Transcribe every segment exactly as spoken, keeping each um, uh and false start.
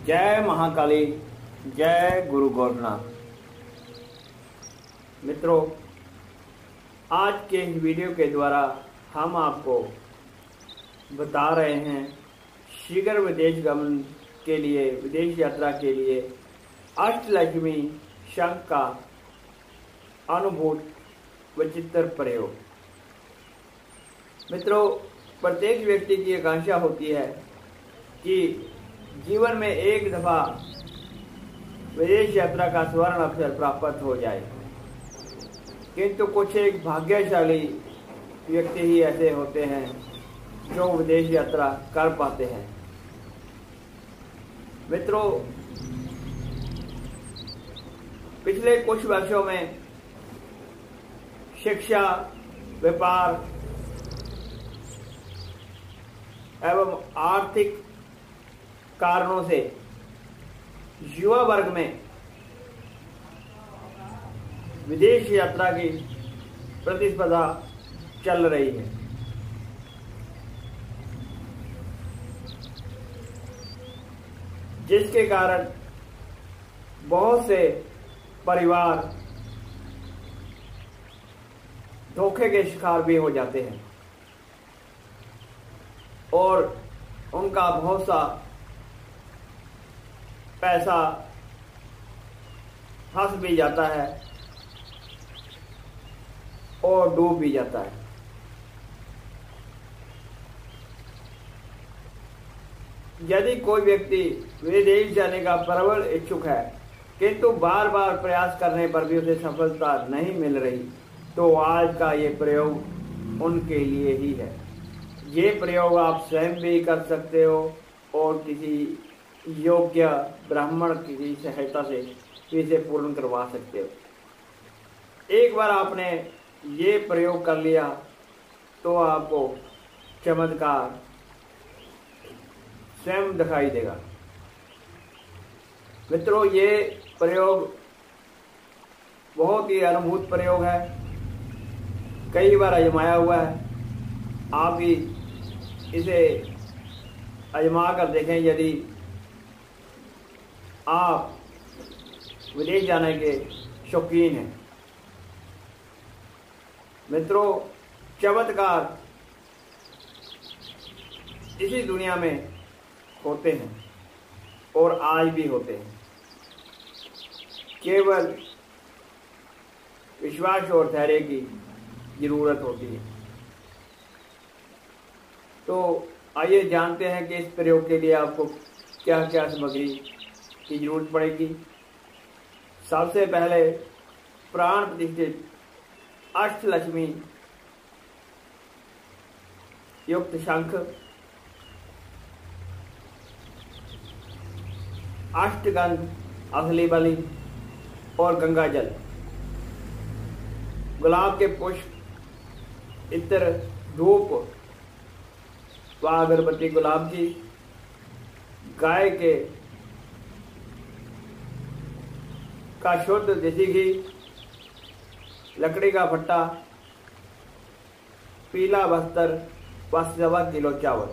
जय महाकाली, जय गुरु गोरखनाथ। मित्रों, आज के इस वीडियो के द्वारा हम आपको बता रहे हैं शीघ्र विदेश गमन के लिए, विदेश यात्रा के लिए अष्टलक्ष्मी शंख का अनुभूत विचित्र प्रयोग। मित्रों, प्रत्येक व्यक्ति की आकांक्षा होती है कि जीवन में एक दफा विदेश यात्रा का स्वर्ण अवसर प्राप्त हो जाए, किंतु कुछ एक भाग्यशाली व्यक्ति ही ऐसे होते हैं जो विदेश यात्रा कर पाते हैं। मित्रों, पिछले कुछ वर्षों में शिक्षा, व्यापार एवं आर्थिक कारणों से युवा वर्ग में विदेश यात्रा की प्रतिस्पर्धा चल रही है। जिसके कारण बहुत से परिवार धोखे के शिकार भी हो जाते हैं और उनका बहुत सा पैसा फंस भी जाता है और डूब भी जाता है। यदि कोई व्यक्ति विदेश जाने का प्रबल इच्छुक है, किंतु बार बार प्रयास करने पर भी उसे सफलता नहीं मिल रही, तो आज का ये प्रयोग उनके लिए ही है। ये प्रयोग आप स्वयं भी कर सकते हो और किसी योग्य ब्राह्मण की सहायता से इसे पूर्ण करवा सकते हो। एक बार आपने ये प्रयोग कर लिया तो आपको चमत्कार स्वयं दिखाई देगा। मित्रों, ये प्रयोग बहुत ही अनुभूत प्रयोग है, कई बार आजमाया हुआ है। आप भी इसे आजमा कर देखें यदि आप विदेश जाने के शौकीन हैं। मित्रों, चमत्कार इसी दुनिया में होते हैं और आज भी होते हैं। केवल विश्वास और धैर्य की जरूरत होती है। तो आइए जानते हैं कि इस प्रयोग के लिए आपको क्या क्या सामग्री की जरूरत पड़ेगी। सबसे पहले प्राण प्रतिष्ठित अष्टलक्ष्मी युक्त शंख, अष्टगंध, असली बलि और गंगा जल, गुलाब के पुष्प, इत्र, धूप व अगरबत्ती गुलाब की, गाय के का शुद्ध देसी घी, लकड़ी का फट्टा, पीला बस्तर व सवा किलो चावल।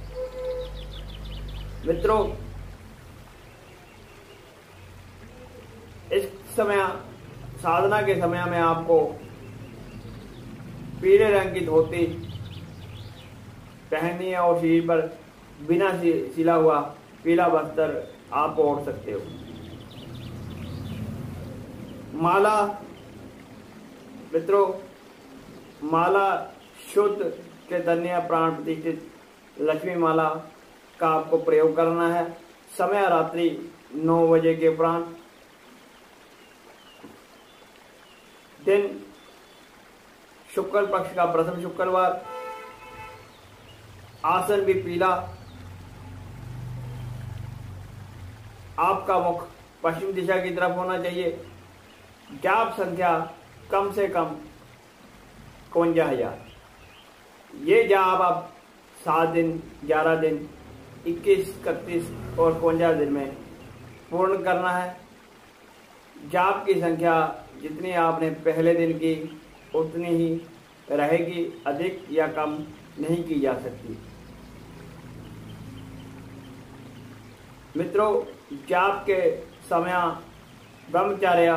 मित्रों, इस समय साधना के समय में आपको पीले रंग की धोती पहननी है और शरीर पर बिना सिला हुआ पीला बस्तर आप ओढ़ सकते हो। माला, मित्रों, माला शुद्ध चैतन्य प्राण प्रतिष्ठित लक्ष्मी माला का आपको प्रयोग करना है। समय रात्रि नौ बजे के उपरांत। दिन शुक्ल पक्ष का प्रथम शुक्रवार। आसन भी पीला। आपका मुख पश्चिम दिशा की तरफ होना चाहिए। जाप संख्या कम से कम इक्यावन हजार। ये जाप आप सात दिन, ग्यारह दिन, इक्कीस, इकतीस और इक्यावन दिन में पूर्ण करना है। जाप की संख्या जितनी आपने पहले दिन की उतनी ही रहेगी, अधिक या कम नहीं की जा सकती। मित्रों, जाप के समय ब्रह्मचर्य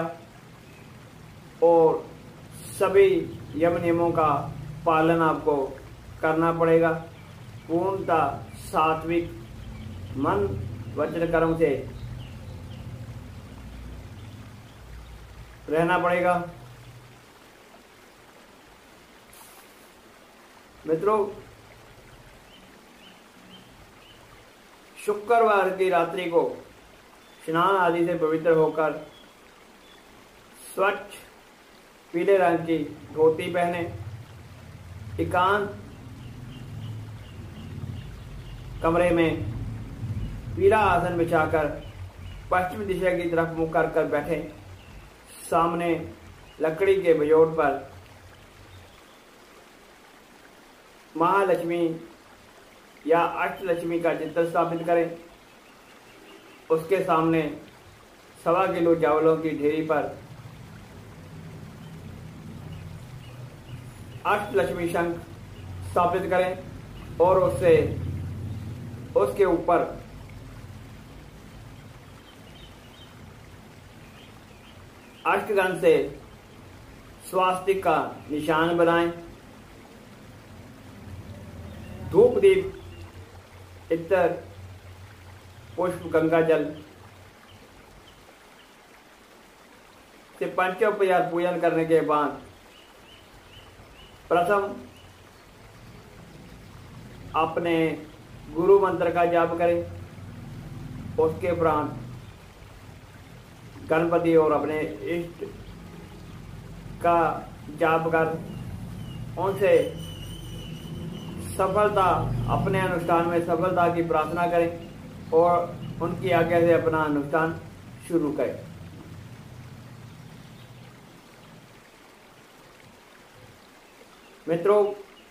और सभी यम नियमों का पालन आपको करना पड़ेगा। पूर्णतः सात्विक मन वचन कर्म से रहना पड़ेगा। मित्रों, शुक्रवार की रात्रि को स्नान आदि से पवित्र होकर स्वच्छ पीले रंग की धोती पहने, एकांत कमरे में पीला आसन बिछाकर पश्चिम दिशा की तरफ मुख कर कर बैठे। सामने लकड़ी के बेजोड़ पर महालक्ष्मी या अष्टलक्ष्मी का चित्र स्थापित करें। उसके सामने सवा किलो चावलों की ढेरी पर अष्टलक्ष्मी शंख स्थापित करें और उससे उसके ऊपर अष्टगंध से स्वास्तिक का निशान बनाएं। धूप दीप इत्र पुष्प गंगा जल से पंचोपचार पूजन करने के बाद प्रथम अपने गुरु मंत्र का जाप करें। उसके उपरांत गणपति और अपने इष्ट का जाप कर उनसे सफलता, अपने अनुष्ठान में सफलता की प्रार्थना करें और उनकी आज्ञा से अपना अनुष्ठान शुरू करें। मित्रों,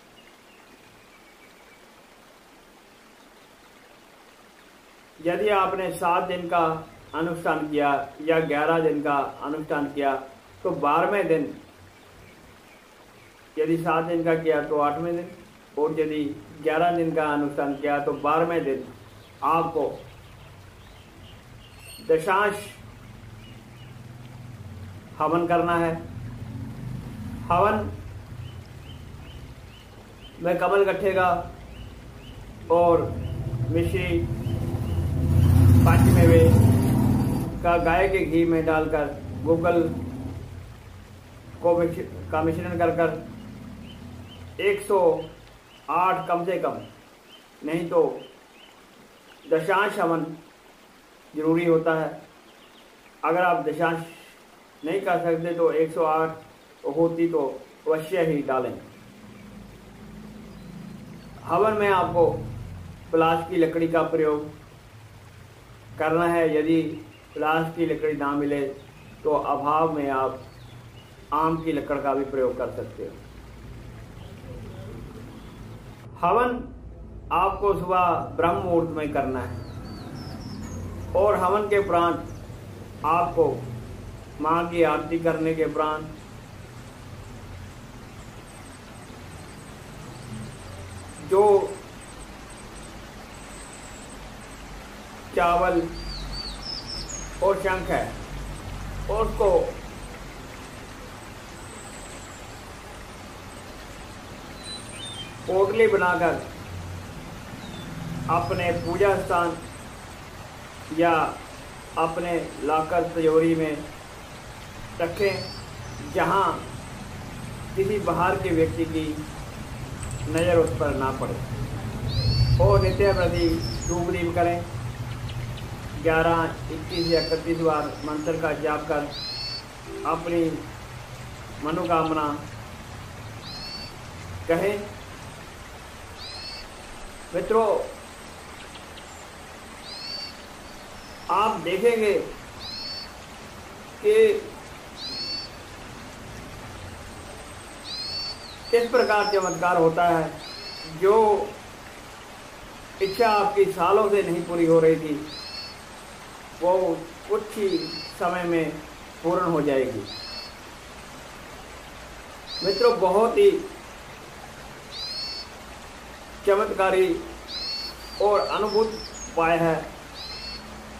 यदि आपने सात दिन का अनुष्ठान किया या ग्यारह दिन का अनुष्ठान किया तो बारहवें दिन, यदि सात दिन का किया तो आठवें दिन, और यदि ग्यारह दिन का अनुष्ठान किया तो बारहवें दिन आपको दशांश हवन करना है। हवन में कमल गट्ठे का और मिश्री पंचमेवे का गाय के घी में डालकर गुगल को का मिश्रण कर कर एक सौ आठ कम से कम, नहीं तो दशांश हवन जरूरी होता है। अगर आप दशांश नहीं कर सकते तो एक सौ आठ होती तो अवश्य ही डालें। हवन में आपको पलाश की लकड़ी का प्रयोग करना है। यदि पलाश की लकड़ी ना मिले तो अभाव में आप आम की लकड़ का भी प्रयोग कर सकते हो। हवन आपको सुबह ब्रह्म मुहूर्त में करना है और हवन के उपरांत आपको मां की आरती करने के उपरांत जो चावल और शंख है उसको पोटली बनाकर अपने पूजा स्थान या अपने लाकर तिजोरी में रखें, जहां किसी बाहर के व्यक्ति की नज़र उस पर ना पड़े। और नित्य प्रति धूप दीप करें। ग्यारह, इक्कीस या इकतीस बार मंत्र का जाप कर अपनी मनोकामना कहें। मित्रों, आप देखेंगे कि इस प्रकार चमत्कार होता है, जो इच्छा आपकी सालों से नहीं पूरी हो रही थी वो कुछ ही समय में पूर्ण हो जाएगी। मित्रों, बहुत ही चमत्कारी और अनुभूत उपाय है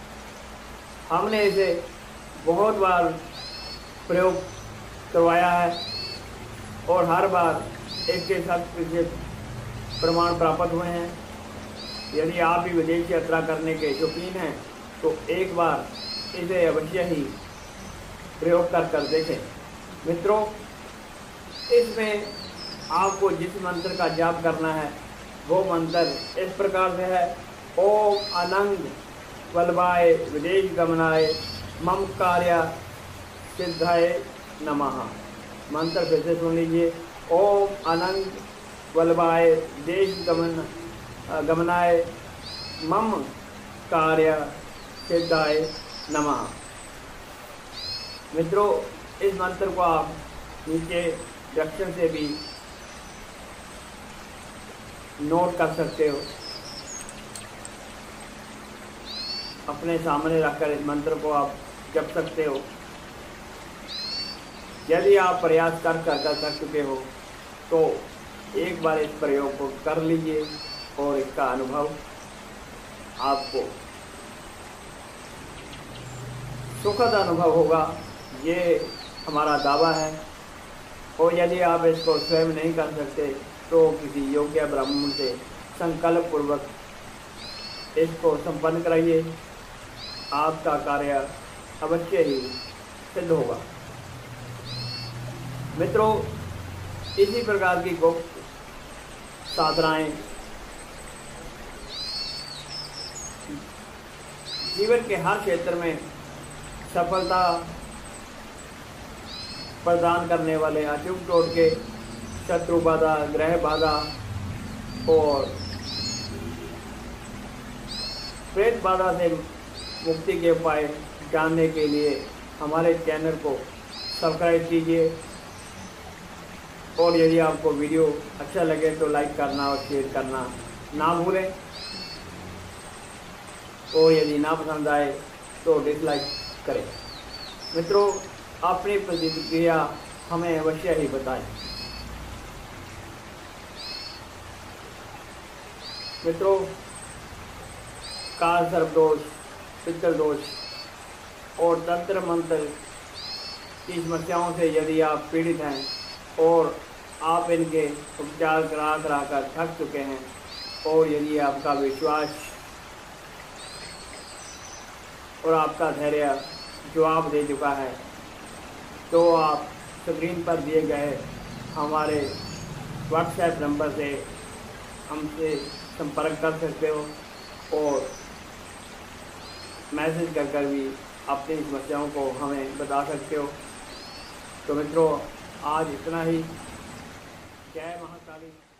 हमने इसे बहुत बार प्रयोग करवाया है और हर बार इसके शत प्रतिशत प्रमाण प्राप्त हुए हैं। यदि आप भी विदेश यात्रा करने के शौकीन हैं तो एक बार इसे अवश्य ही प्रयोग कर कर देखें। मित्रों, इसमें आपको जिस मंत्र का जाप करना है वो मंत्र इस प्रकार से है। ओम अनंग वल्लभाय विदेश गमनाय मम कार्य सिद्धाय नमः। मंत्र फिर से सुन लीजिए। ओम अनंग वल्लभाय विदेश गमन गमनाय मम कार्य सिद्धाय नमः। मित्रों, इस मंत्र को आप नीचे डिस्क्रिप्शन से भी नोट कर सकते हो। अपने सामने रखकर इस मंत्र को आप जप सकते हो। यदि आप प्रयास कर कर कर कर चुके हो तो एक बार इस प्रयोग को कर लीजिए और इसका अनुभव आपको सुखद अनुभव होगा, ये हमारा दावा है। और यदि आप इसको स्वयं नहीं कर सकते तो किसी योग्य ब्राह्मण से संकल्प पूर्वक इसको संपन्न कराइए, आपका कार्य अवश्य ही सिद्ध होगा। मित्रों, इसी प्रकार की गुप्त साधनाएं जीवन के हर क्षेत्र में सफलता प्रदान करने वाले अचूक टोटके, शत्रु बाधा, ग्रह बाधा और प्रेत बाधा से मुक्ति के उपाय जानने के लिए हमारे चैनल को सब्सक्राइब कीजिए। और यदि आपको वीडियो अच्छा लगे तो लाइक करना और शेयर करना ना भूलें। और यदि ना पसंद आए तो डिसलाइक करें। मित्रों, अपनी प्रतिक्रिया हमें अवश्य ही बताएं। मित्रों, काल सर्प दोष, पितृ दोष और तंत्र मंत्र की समस्याओं से यदि आप पीड़ित हैं और आप इनके उपचार करा करा कर थक चुके हैं और यदि आपका विश्वास और आपका धैर्य जवाब दे चुका है तो आप स्क्रीन पर दिए गए हमारे व्हाट्सएप नंबर से हमसे संपर्क कर सकते हो और मैसेज कर कर भी अपनी समस्याओं को हमें बता सकते हो। तो मित्रों, आज इतना ही। जय महाकाली।